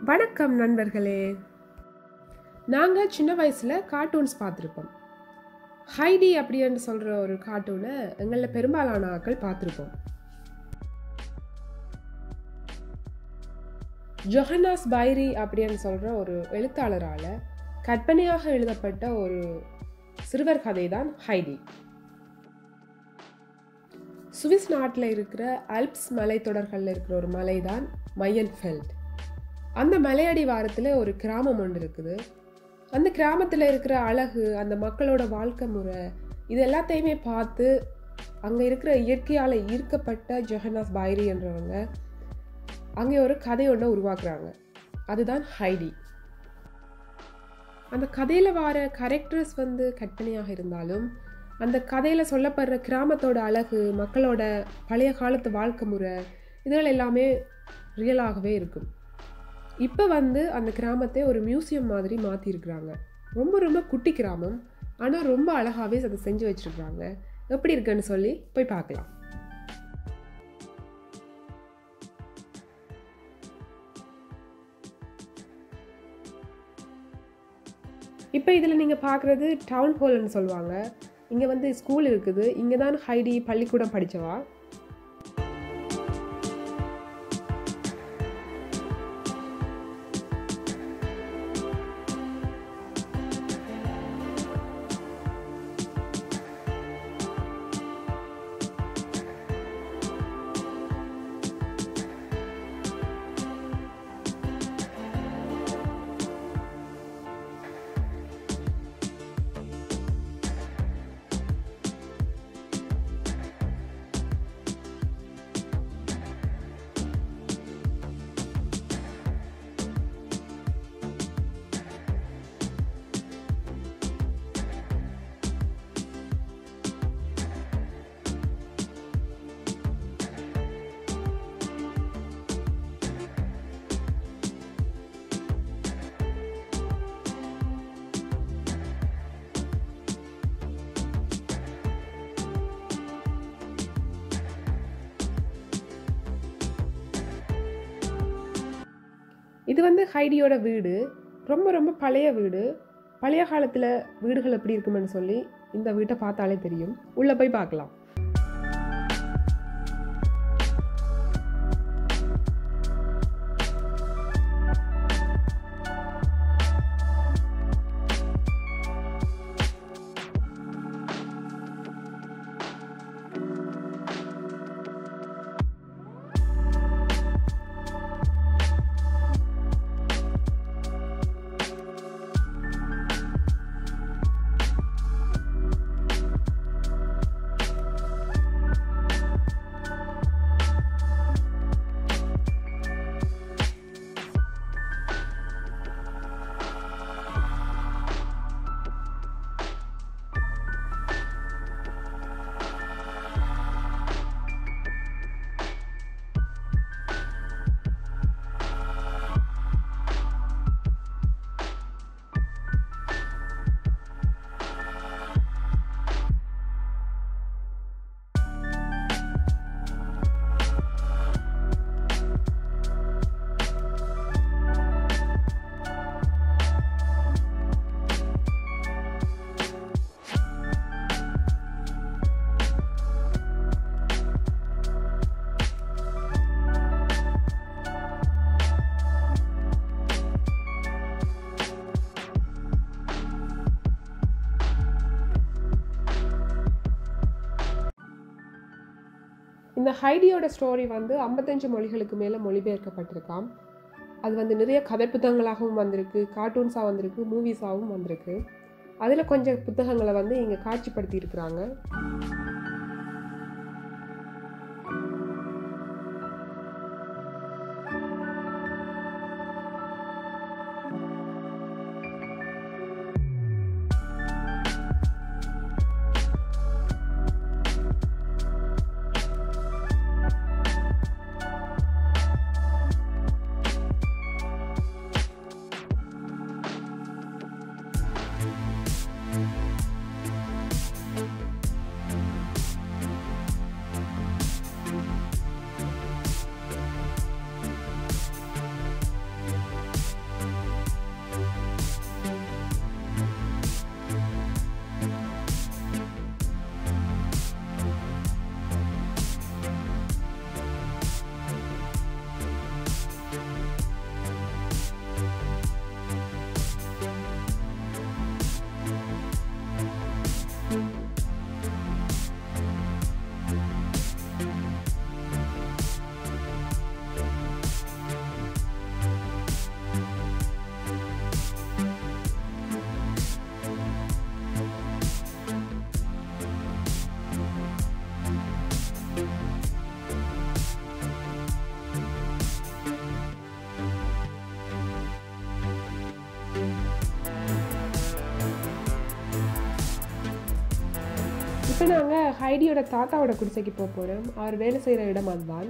வணக்கம் நண்பர்களே. நாங்கள் சின்ன வயசில் கார்ட்டூன்ஸ் பார்த்துருப்போம். ஹைடி அப்படின்னு சொல்கிற ஒரு கார்ட்டூனை எங்களில் பெரும்பாலான ஆட்கள் பார்த்துருப்போம். ஜொஹன்னா ஸ்பைரி அப்படின்னு சொல்கிற ஒரு எழுத்தாளரால் கற்பனையாக எழுதப்பட்ட ஒரு சிறுவர் கதை தான் ஹைடி. சுவிஸ் நாட்டில் இருக்கிற ஆல்ப்ஸ் மலைத்தொடர்களில் இருக்கிற ஒரு மலை தான் மையன்ஃபெல்ட். அந்த மலையடி வாரத்தில் ஒரு கிராமம் ஒன்று இருக்குது. அந்த கிராமத்தில் இருக்கிற அழகு, அந்த மக்களோட வாழ்க்கை முறை, இது எல்லாத்தையுமே பார்த்து அங்கே இருக்கிற இயற்கையால் ஈர்க்கப்பட்ட ஜொஹன்னா ஸ்பைரி என்றவங்க அங்கே ஒரு கதை ஒன்றை உருவாக்குறாங்க. அதுதான் ஹைடி. அந்த கதையில் வர கேரக்டர்ஸ் கற்பனையாக இருந்தாலும் அந்த கதையில் சொல்லப்படுற கிராமத்தோட அழகு, மக்களோட பழைய காலத்து வாழ்க்கை முறை, இதுகள் எல்லாமே ரியலாகவே இருக்கும். இப்போ அந்த கிராமத்தை ஒரு மியூசியம் மாதிரி மாற்றிருக்கிறாங்க. ரொம்ப ரொம்ப குட்டி கிராமம், ஆனால் ரொம்ப அழகாகவே அதை செஞ்சு வச்சுருக்குறாங்க. எப்படி இருக்குன்னு சொல்லி போய் பார்க்கலாம். இப்போ இதில் நீங்கள் பார்க்குறது டவுன் ஹால்னு சொல்லுவாங்க. இங்கே ஸ்கூல் இருக்குது. இங்கே தான் ஹைடி பள்ளிக்கூடம் படித்தவா. இது ஹைடியோட வீடு. ரொம்ப ரொம்ப பழைய வீடு. பழைய காலத்தில் வீடுகள் எப்படி இருக்குமென்னு சொல்லி இந்த வீட்டை பார்த்தாலே தெரியும். உள்ளே போய் பார்க்கலாம். இந்த ஹைடியோட ஸ்டோரி 55 மொழிகளுக்கு மேலே மொழிபெயர்க்கப்பட்டிருக்காம். அது நிறைய கதை புத்தகங்களாகவும் வந்திருக்கு, கார்ட்டூன்ஸாக வந்திருக்கு, மூவிஸாகவும் வந்திருக்கு. அதில் கொஞ்சம் புத்தகங்களை இங்கே காட்சிப்படுத்தி இருக்கிறாங்க. நாங்கள் ஹைடியோட தாத்தாவோட குடிசைக்கு போக போகிறோம். அவர் வேலை செய்கிற இடம் அதுதான்.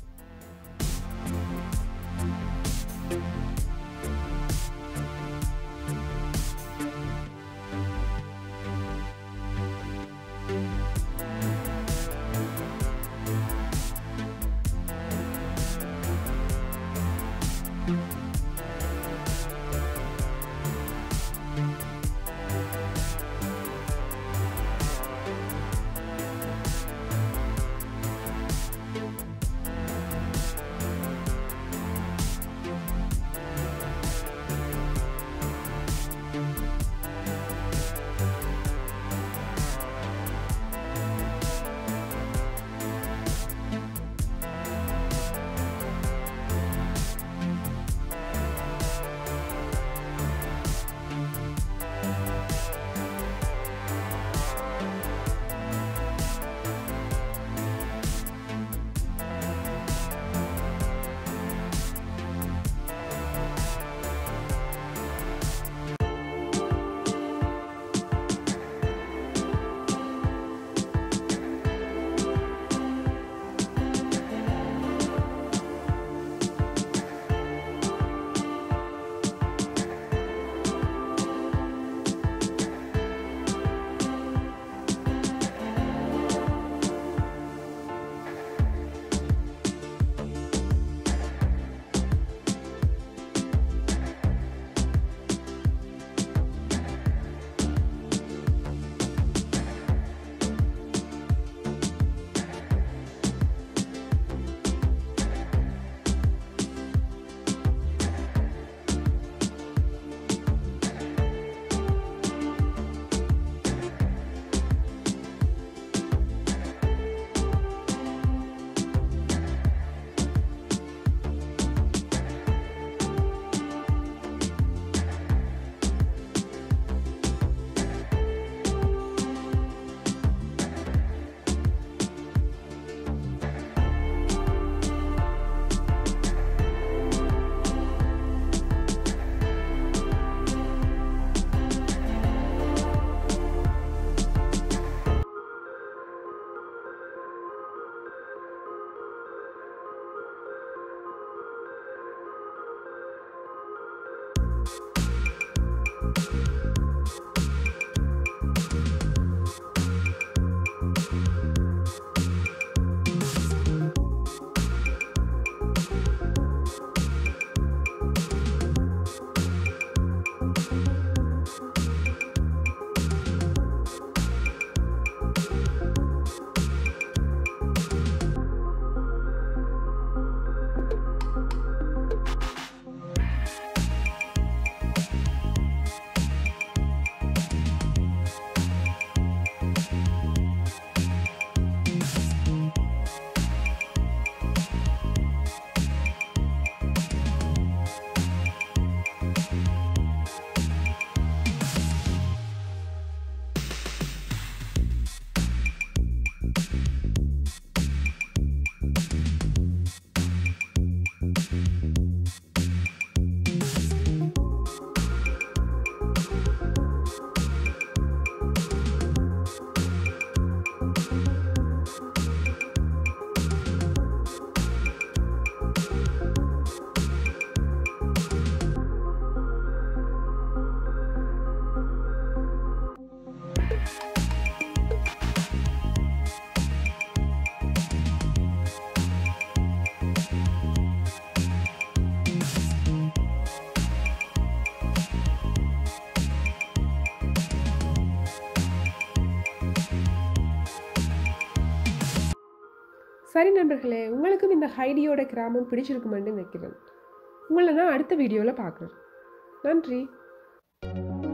சரி நண்பர்களே, உங்களுக்கும் இந்த ஹைடியோட கிராமம் பிடிச்சிருக்குமென்னு நினைக்கிறேன். உங்களை நான் அடுத்த வீடியோவில் பார்க்குறேன். நன்றி.